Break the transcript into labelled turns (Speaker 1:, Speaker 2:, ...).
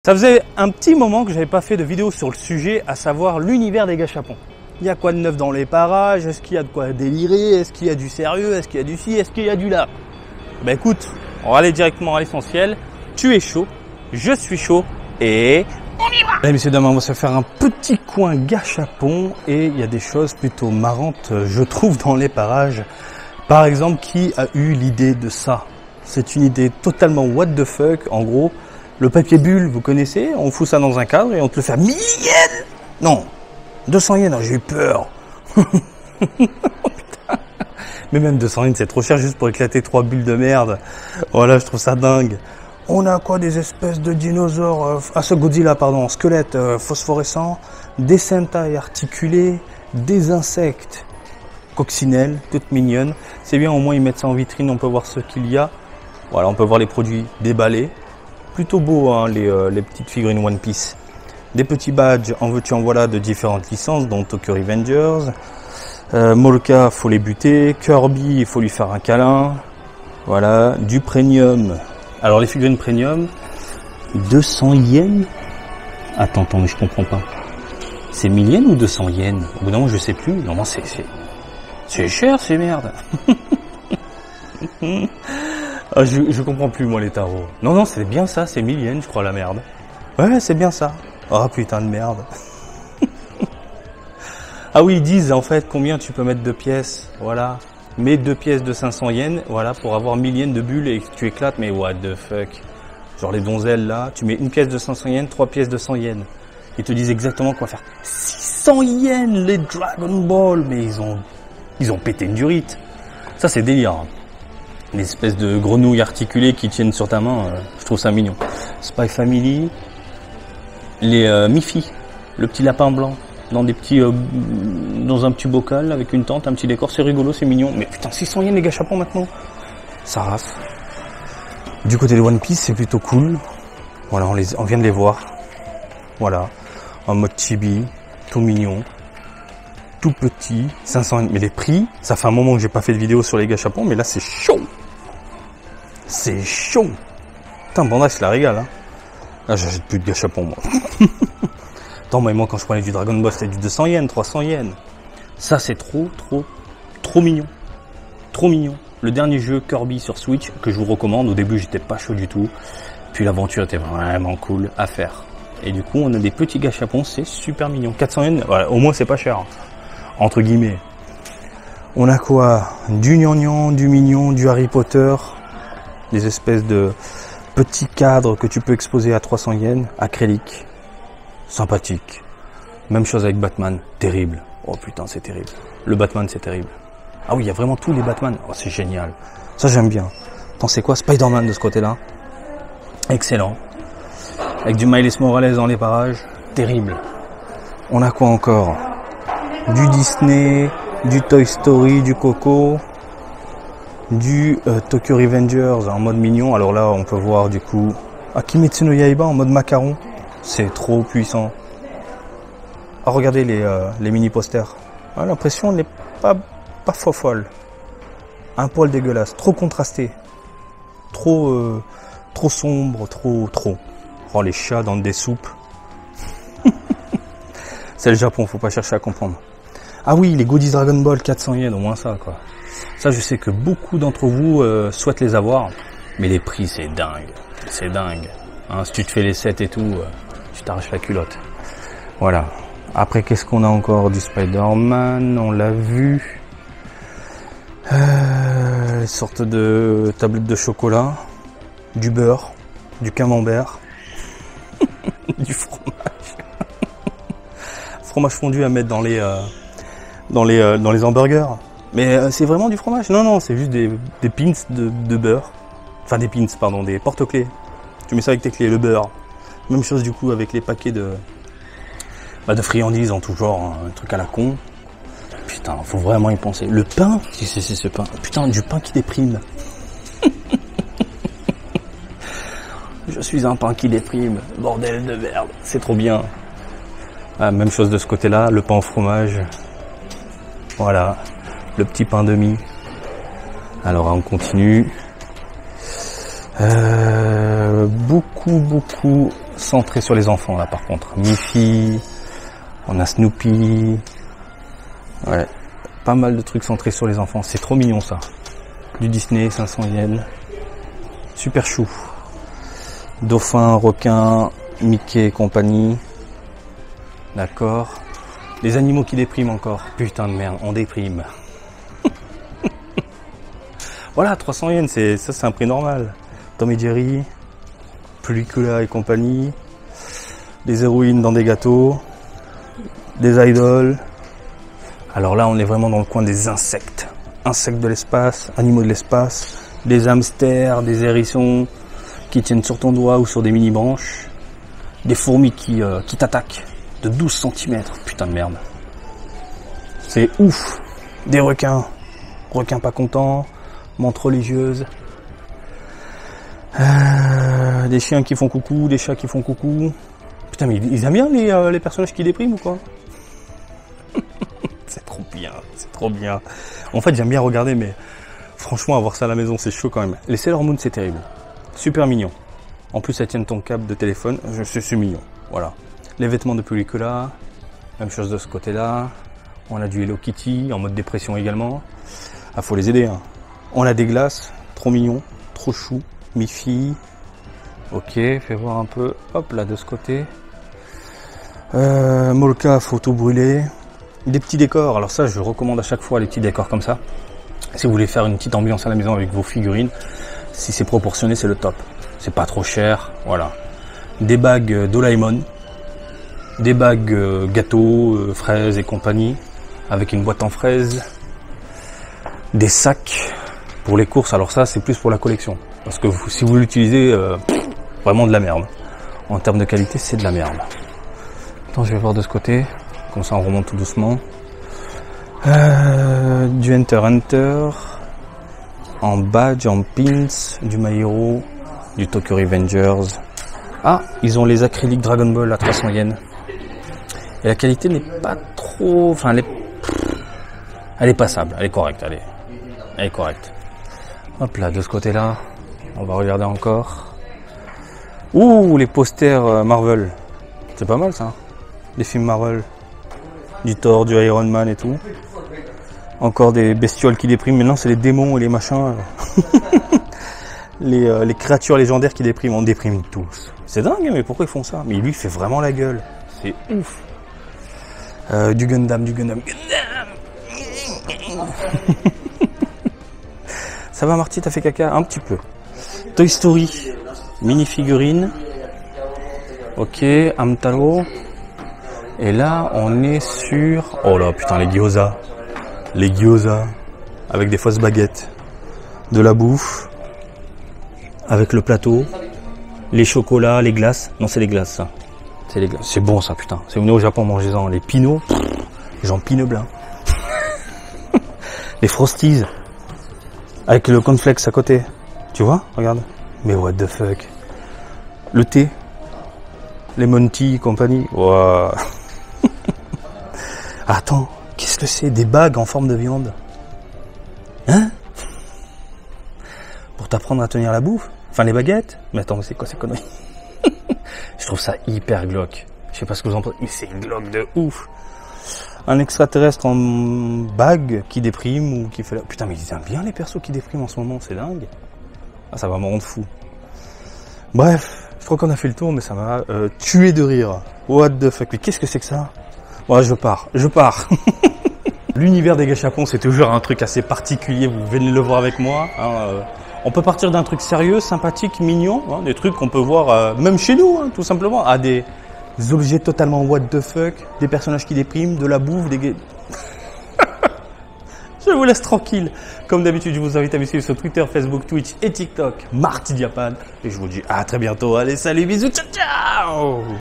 Speaker 1: Ça faisait un petit moment que j'avais pas fait de vidéo sur le sujet, à savoir l'univers des gâchapons. Il y a quoi de neuf dans les parages? Est-ce qu'il y a de quoi délirer? Est-ce qu'il y a du sérieux? Est-ce qu'il y a du ci? Est-ce qu'il y a du là? Ben écoute, on va aller directement à l'essentiel. Tu es chaud, je suis chaud et on y va! Allez messieurs dames, on va se faire un petit coin gâchapon et il y a des choses plutôt marrantes, je trouve, dans les parages. Par exemple, qui a eu l'idée de ça? C'est une idée totalement what the fuck, en gros. Le papier bulle, vous connaissez, on fout ça dans un cadre et on te le fait à 1000 yens. Non, 200 yens, j'ai eu peur. Oh, putain. Mais même 200 yens, c'est trop cher juste pour éclater 3 bulles de merde. Voilà, je trouve ça dingue. On a quoi, des espèces de dinosaures, ce Godzilla, pardon, squelettes phosphorescents, des Sentai articulés, des insectes coccinelles, toutes mignonnes. C'est bien, au moins ils mettent ça en vitrine, on peut voir ce qu'il y a. Voilà, on peut voir les produits déballés. Plutôt beau, hein, les petites figurines One Piece. Des petits badges en veux-tu en voilà de différentes licences, dont Tokyo Revengers. Molka, faut les buter. Kirby, il faut lui faire un câlin. Voilà, du premium. Alors les figurines premium, 200 yens. Attends, mais je comprends pas. C'est 1000 yens ou 200 yens? Au bout d'un moment, je sais plus. Non, c'est cher ces merdes. Ah, je comprends plus moi les tarots. Non, c'est bien ça, c'est 1000 yens, je crois, la merde. Ouais, c'est bien ça. Oh putain de merde. Ah oui, ils disent en fait combien tu peux mettre de pièces. Voilà. Mets 2 pièces de 500 yens, voilà, pour avoir 1000 yens de bulles et que tu éclates, mais what the fuck. Genre les donzelles là, tu mets une pièce de 500 yens, 3 pièces de 100 yens. Ils te disent exactement quoi faire. 600 yens les Dragon Ball, mais ils ont pété une durite. Ça c'est délire. Les espèces de grenouilles articulées qui tiennent sur ta main, je trouve ça mignon. Spy Family, les Miffy, le petit lapin blanc, dans dans un petit bocal avec une tente, un petit décor, c'est rigolo, c'est mignon. Mais putain, 600 yens les gâchapons maintenant, ça rase. Du côté de One Piece, c'est plutôt cool. Voilà, on vient de les voir. Voilà, en mode chibi, tout mignon. Tout petit, 500 yens. Mais les prix, ça fait un moment que j'ai pas fait de vidéo sur les gâchapons, mais là c'est chaud. C'est chaud. Putain, Bandai se la régale. Hein. Là, j'achète plus de gâchapons, moi. Attends, mais moi, quand je prenais du Dragon Ball, c'était du 200 yens, 300 yens. Ça, c'est trop mignon. Trop mignon. Le dernier jeu Kirby sur Switch, que je vous recommande. Au début, j'étais pas chaud du tout. Puis l'aventure était vraiment cool à faire. Et du coup, on a des petits gâchapons, c'est super mignon. 400 yens, voilà, au moins, c'est pas cher. Entre guillemets. On a quoi? Du gnangnan, du mignon, du Harry Potter. Des espèces de petits cadres que tu peux exposer à 300 yens, acrylique, sympathique. Même chose avec Batman, terrible. Oh putain, c'est terrible. Le Batman, c'est terrible. Ah oui, il y a vraiment tous les Batman. Oh, c'est génial. Ça, j'aime bien. Attends, c'est quoi? Spider-Man de ce côté-là. Excellent. Avec du Miles Morales dans les parages. Terrible. On a quoi encore? Du Disney, du Toy Story, du Coco. Du Tokyo Revengers en mode mignon. Alors là, on peut voir du coup Kimetsu no Yaiba en mode macaron. C'est trop puissant. Ah, regardez les mini posters. Ah, l'impression n'est pas folle. Un poil dégueulasse, trop contrasté, trop sombre, trop. Oh, les chats dans des soupes. C'est le Japon, faut pas chercher à comprendre. Ah oui, les goodies Dragon Ball 400 yens, au moins ça quoi. Ça, je sais que beaucoup d'entre vous souhaitent les avoir, mais les prix, c'est dingue. C'est dingue. Hein, si tu te fais les sets et tout, tu t'arraches la culotte. Voilà. Après, qu'est-ce qu'on a encore? Du Spider-Man, on l'a vu. Les sortes de tablettes de chocolat, du beurre, du camembert, du fromage. Fromage fondu à mettre dans les hamburgers. Mais c'est vraiment du fromage? Non, c'est juste des pins de beurre. Enfin des pins, pardon, des porte-clés. Tu mets ça avec tes clés, le beurre. Même chose du coup avec les paquets de friandises en tout genre, hein, un truc à la con. Putain, faut vraiment y penser. Le pain, si c'est ce pain. Putain, du pain qui déprime. Je suis un pain qui déprime. Bordel de merde, c'est trop bien. Ah, même chose de ce côté-là, le pain au fromage. Voilà. Le petit pain de mie. Alors on continue. Beaucoup centré sur les enfants là par contre. Miffy, on a Snoopy. Ouais, pas mal de trucs centrés sur les enfants. C'est trop mignon ça. Du Disney, 500 yens. Super chou. Dauphin, requin, Mickey et compagnie. D'accord. Les animaux qui dépriment encore. Putain de merde, on déprime. Voilà, 300 yens, c'est un prix normal. Tom et Jerry, Pellicula et compagnie. Des héroïnes dans des gâteaux. Des idoles. Alors là, on est vraiment dans le coin des insectes. Insectes de l'espace, animaux de l'espace. Des hamsters, des hérissons qui tiennent sur ton doigt ou sur des mini-branches. Des fourmis qui t'attaquent de 12 cm. Putain de merde. C'est ouf. Des requins. Requins pas contents. Menthe religieuse. Des chiens qui font coucou. Des chats qui font coucou. Putain, mais ils aiment bien les personnages qui dépriment ou quoi? C'est trop bien. C'est trop bien. En fait, j'aime bien regarder, mais franchement, avoir ça à la maison, c'est chaud quand même. Les Sailor Moon, c'est terrible. Super mignon. En plus, elles tiennent ton câble de téléphone. C'est mignon. Voilà. Les vêtements de Pellicula. Même chose de ce côté-là. On a du Hello Kitty en mode dépression également. Ah, faut les aider. Hein. On a des glaces. Trop mignon. Trop chou. Miffy. Ok, fais voir un peu. Hop, là, de ce côté. Molka, photo brûlée. Des petits décors. Alors ça, je recommande à chaque fois les petits décors comme ça. Si vous voulez faire une petite ambiance à la maison avec vos figurines, si c'est proportionné, c'est le top. C'est pas trop cher, voilà. Des bagues Doraemon, des bagues gâteaux, fraises et compagnie, avec une boîte en fraises, des sacs pour les courses. Alors ça, c'est plus pour la collection, parce que si vous l'utilisez, vraiment de la merde. En termes de qualité, c'est de la merde. Attends, je vais voir de ce côté, comme ça on remonte tout doucement. Du Hunter Hunter, en badge, en pins, du My Hero, du Tokyo Revengers. Ah, ils ont les acryliques Dragon Ball à 300 yens. Et la qualité n'est pas trop... Enfin, elle est passable, elle est correcte, elle est correcte. Hop là, de ce côté-là, on va regarder encore. Ouh, les posters Marvel. C'est pas mal ça, les films Marvel. Du Thor, du Iron Man et tout. Encore des bestioles qui dépriment. Maintenant, c'est les démons et les machins. les créatures légendaires qui dépriment. On déprime tous. C'est dingue, mais pourquoi ils font ça? Mais lui, il fait vraiment la gueule. C'est ouf. Du Gundam. Ça va, Marty, t'as fait caca? Un petit peu. Toy Story. Mini figurine. Ok, Amtaro. Et là, on est sur... Oh là, putain, les gyoza. Les gyoza. Avec des fausses baguettes. De la bouffe. Avec le plateau. Les chocolats, les glaces. Non, c'est les glaces, ça. C'est les glaces. C'est bon, ça, putain. Si vous venez au Japon, mangez-en. Les pinots. J'en pine plein. Les frosties. Avec le cornflakes à côté. Tu vois? Regarde. Mais what the fuck. Le thé. Les Monty, compagnie. Wow. Attends, qu'est-ce que c'est? Des bagues en forme de viande? Hein? Pour t'apprendre à tenir la bouffe? Enfin, les baguettes? Mais attends, mais c'est quoi ces conneries? Je trouve ça hyper glauque. Je sais pas ce que vous en pensez, mais c'est glauque de ouf. Un extraterrestre en bague qui déprime ou qui fait... Putain, mais ils aiment bien les persos qui dépriment en ce moment, c'est dingue. Ah, ça va me rendre fou. Bref, je crois qu'on a fait le tour, mais ça m'a tué de rire. What the fuck? Mais qu'est-ce que c'est que ça? Ouais, je pars. L'univers des gâchapons, c'est toujours un truc assez particulier, vous venez le voir avec moi. Hein, on peut partir d'un truc sérieux, sympathique, mignon, hein, des trucs qu'on peut voir même chez nous, hein, tout simplement, à des objets totalement what the fuck, des personnages qui dépriment, de la bouffe, des... Je vous laisse tranquille. Comme d'habitude, je vous invite à me suivre sur Twitter, Facebook, Twitch et TikTok, Marty Diapan. Et je vous dis à très bientôt. Allez, salut, bisous, ciao, ciao!